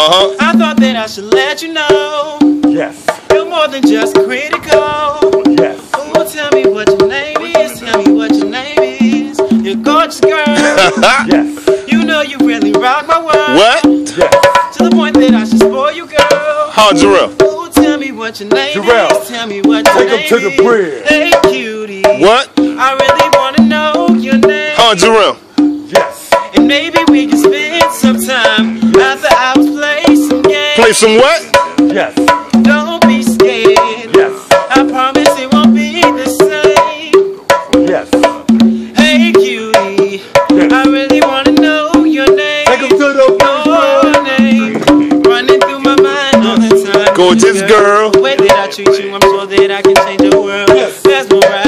I thought that I should let you know. Yes. You're more than just critical. Yes. Oh, tell me what your name is. Tell me what your name is. You're a gorgeous girl. Yes. You know you really rock my world. What? Yes. To the point that I should spoil you, girl. Huh, Jarrell? Oh, tell me what your name Jarrell, is. Tell me what your take name him to the is. bridge. Hey, cutie. What? I really want to know your name. Huh, Jarrell? Yes. And maybe we can spend some time after hours, play some games. Play some what? Yes. Don't be scared. Yes. I promise it won't be the same. Yes. Hey, cutie. Yes. I really want to know your name. Take him to the Your name. Running through my mind all the time. Gorgeous girl. The way that I treat you, I'm sure that I can change your world. Yes. That's more right.